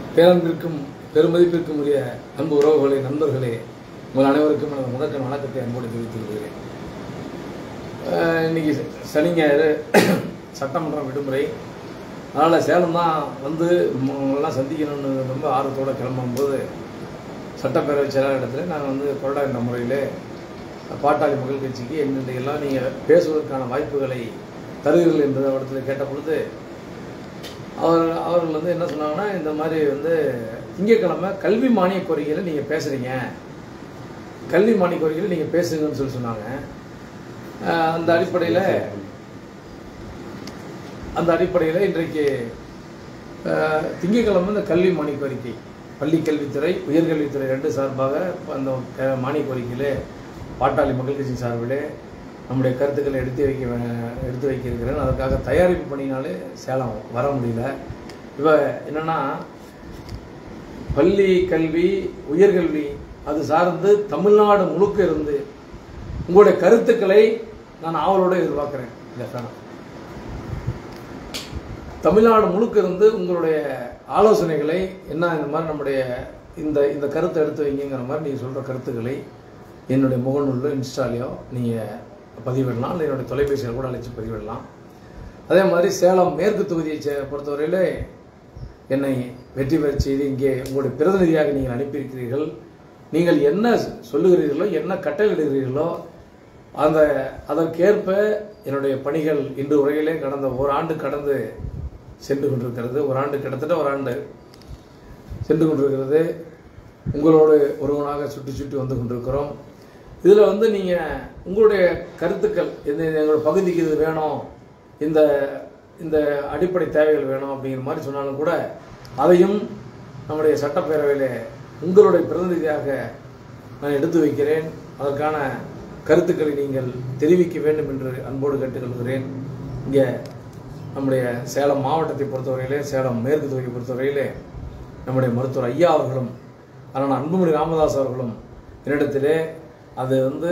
பேரன்பிற்கும் பெருமதிப்பிற்கும் உரிய அன்பு உறவுகளே, நண்பர்களே, உங்கள் அனைவருக்கும் எனது முதற்கண் வணக்கத்தை அன்போடு தெரிவித்துக் கொள்கிறேன். இன்னைக்கு சனி ஞாயிறு சட்டமன்றம் விடுமுறை. அதனால் சேலம் தான் வந்து எல்லாம் சந்திக்கணும்னு ரொம்ப ஆர்வத்தோடு கிளம்பும்போது சட்டப்பேரவை செயலாளர் இடத்துல நாங்கள் வந்து கொறடா என்ற முறையில் பாட்டாளி மக்கள் கட்சிக்கு எல்லாம் நீங்கள் பேசுவதற்கான வாய்ப்புகளை தருவீர்கள் என்ற இடத்துல கேட்ட பொழுது அவர்கள் வந்து என்ன சொன்னாங்கன்னா, இந்த மாதிரி வந்து திங்கட்கிழமை கல்வி மானிய கோரிக்கையில் நீங்கள் பேசுகிறீங்க, கல்வி மானிய கோரிக்கையில் நீங்கள் பேசுங்கன்னு சொல்லி சொன்னாங்க. அந்த அடிப்படையில் இன்றைக்கு திங்கட்கிழமை இந்த கல்வி மானிய கோரிக்கை பள்ளி கல்வித்துறை, உயர்கல்வித்துறை ரெண்டு சார்பாக அந்த மானிய கோரிக்கையில் பாட்டாளி மக்கள் கட்சி சார்பிலே நம்முடைய கருத்துக்களை எடுத்து வைக்க இருக்கிறேன். அதற்காக தயாரிப்பு பண்ணினாலே சேலம் வர முடியல. இப்போ என்னென்னா, பள்ளி கல்வி, உயர்கல்வி அது சார்ந்து தமிழ்நாடு முழுக்க இருந்து உங்களுடைய கருத்துக்களை நான் ஆவலோடு எதிர்பார்க்குறேன். இல்லை, தமிழ்நாடு முழுக்க இருந்து உங்களுடைய ஆலோசனைகளை என்ன, இந்த மாதிரி நம்முடைய இந்த கருத்தை எடுத்து வைங்கிற மாதிரி நீங்கள் சொல்கிற கருத்துக்களை என்னுடைய முகநூலில், இன்ஸ்டாலையோ நீங்கள் பதிவிடலாம், இல்லை என்னுடைய தொலைபேசியில் கூட அழைச்சி பதிவிடலாம். அதே மாதிரி சேலம் மேற்கு தொகுதியை பொறுத்தவரையில் என்னை வெற்றி பெற செய்து இங்கே உங்களுடைய பிரதிநிதியாக நீங்கள் அனுப்பியிருக்கிறீர்கள். நீங்கள் என்ன சொல்லுகிறீர்களோ, என்ன கட்டளையிடுகிறீர்களோ அதற்கேற்ப என்னுடைய பணிகள் இன்று உரையிலே கடந்த ஓராண்டு கடந்து சென்று கொண்டிருக்கிறது. கிட்டத்தட்ட ஒரு ஆண்டு சென்று கொண்டிருக்கிறது. உங்களோடு ஒருவனாக சுற்றி வந்து கொண்டிருக்கிறோம். இதில் வந்து நீங்கள் உங்களுடைய கருத்துக்கள், எங்களோட பகுதிக்கு இது வேணும், இந்த அடிப்படை தேவைகள் வேணும் அப்படிங்கிற மாதிரி சொன்னாலும் கூட அதையும் நம்முடைய சட்டப்பேரவையில் உங்களுடைய பிரதிநிதியாக நான் எடுத்து வைக்கிறேன். அதற்கான கருத்துக்களை நீங்கள் தெரிவிக்க வேண்டும் என்று அன்போடு கேட்டுக்கொள்கிறேன். இங்கே நம்முடைய சேலம் மாவட்டத்தை பொறுத்தவரையிலே, சேலம் மேற்கு தொகுதியை பொறுத்தவரையிலே நம்முடைய மருத்துவர் ஐயா அவர்களும் ஆனால் அன்புமணி ராமதாஸ் அவர்களும் என்னிடத்திலே அது வந்து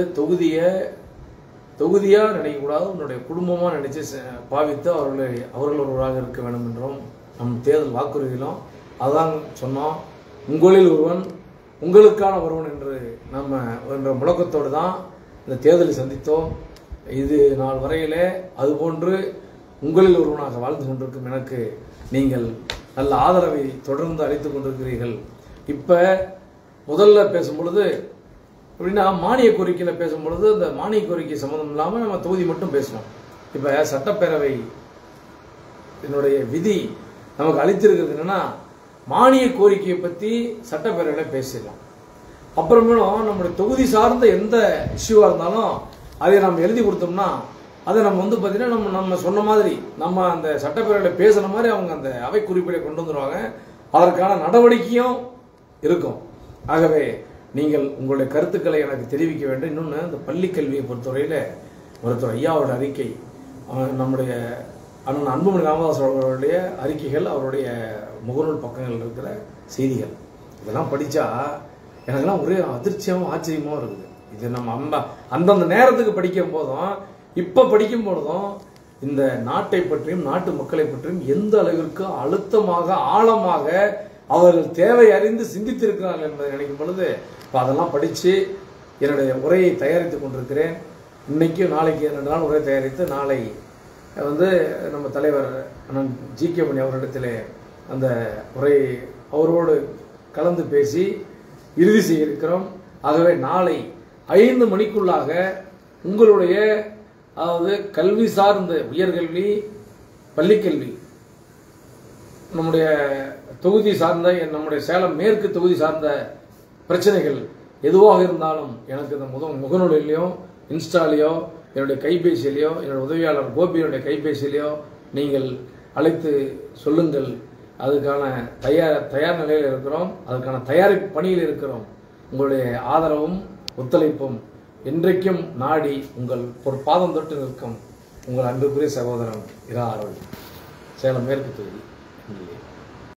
தொகுதியாக நினைக்கக்கூடாது, உன்னுடைய குடும்பமாக நினைச்சு பாவித்து அவர்கள் ஒருவராக இருக்க வேண்டும் என்றும் நம் தேர்தல் வாக்குறுதியிலும் அதான் சொன்னோம். உங்களில் ஒருவன், உங்களுக்கான ஒருவன் என்று நம்ம என்ற முழக்கத்தோடு தான் இந்த தேர்தலை சந்தித்தோம். இது நாள் வரையிலே அதுபோன்று உங்களில் ஒருவனாக வாழ்ந்து கொண்டிருக்கும் எனக்கு நீங்கள் நல்ல ஆதரவை தொடர்ந்து அளித்து கொண்டிருக்கிறீர்கள். இப்போ முதல்ல பேசும்பொழுது அப்படின்னா மானிய கோரிக்கையில் பேசும்பொழுது அந்த மானிய கோரிக்கை சம்மந்தம் இல்லாமல் நம்ம தொகுதி மட்டும் பேசணும். இப்போ சட்டப்பேரவை என்னுடைய விதி நமக்கு அளித்திருக்கிறது என்னன்னா, மானிய கோரிக்கையை பற்றி சட்டப்பேரவையில் பேசிடலாம். அப்புறமேலும் நம்முடைய தொகுதி சார்ந்த எந்த இஷ்யூவாக இருந்தாலும் அதை நம்ம எழுதி கொடுத்தோம்னா அதை நம்ம வந்து பார்த்தீங்கன்னா நம்ம சொன்ன மாதிரி நம்ம அந்த சட்டப்பேரவையில் பேசுன மாதிரி அவங்க அந்த அவை குறிப்பிட கொண்டு வந்துடுவாங்க. அதற்கான நடவடிக்கையும் இருக்கும். ஆகவே நீங்கள் உங்களுடைய கருத்துக்களை எனக்கு தெரிவிக்க வேண்டும். இன்னொன்று, இந்த பள்ளி கல்வியை பொறுத்தவரையில் மருத்துவர் ஐயாவோட அறிக்கை, நம்முடைய அண்ணன் அன்புமணி ராமதாஸ் அவர்களுடைய அறிக்கைகள், அவருடைய முகநூல் பக்கங்கள் இருக்கிற செய்திகள், இதெல்லாம் படித்தா எனக்கெல்லாம் ஒரே அதிர்ச்சியாகவும் ஆச்சரியமாகவும் இருக்குது. இது நம்ம அந்தந்த நேரத்துக்கு படிக்கும் போதும் இப்போ படிக்கும் பொழுதும் இந்த நாட்டை பற்றியும் நாட்டு மக்களை பற்றியும் எந்த அளவிற்கு அழுத்தமாக ஆழமாக அவர்கள் தேவை அறிந்து சிந்தித்திருக்கிறார்கள் என்பதை நினைக்கும் பொழுது இப்போ அதெல்லாம் படித்து என்னுடைய உரையை தயாரித்து கொண்டிருக்கிறேன். இன்றைக்கும் நாளைக்கு 2 நாள் உரை தயாரித்து நாளை வந்து நம்ம தலைவர் அண்ணன் ஜி.கே. மணி அவரிடத்தில் அந்த உரையை அவரோடு கலந்து பேசி இறுதி செய்ய இருக்கிறோம். ஆகவே நாளை 5 மணிக்குள்ளாக உங்களுடைய அதாவது கல்வி சார்ந்த உயர்கல்வி, பள்ளிக்கல்வி, நம்முடைய தொகுதி சார்ந்த நம்முடைய சேலம் மேற்கு தொகுதி சார்ந்த பிரச்சனைகள் எதுவாக இருந்தாலும் எனக்கு இந்த முகநூலிலையோ, இன்ஸ்டாலேயோ, என்னுடைய கைபேசியிலையோ, என்னுடைய உதவியாளர் கோபியினுடைய கைபேசியிலையோ நீங்கள் அழைத்து சொல்லுங்கள். அதுக்கான தயார் நிலையில் இருக்கிறோம். அதுக்கான தயாரிப்பு பணியில் இருக்கிறோம். உங்களுடைய ஆதரவும் ஒத்துழைப்பும் என்றைக்கும் நாடி உங்கள் ஒரு பாதம் தொட்டு நிற்கும் உங்கள் அன்புக்குரிய சகோதரன் இரா ஆரோக்கியம், சேலம் மேற்கு தொகுதி.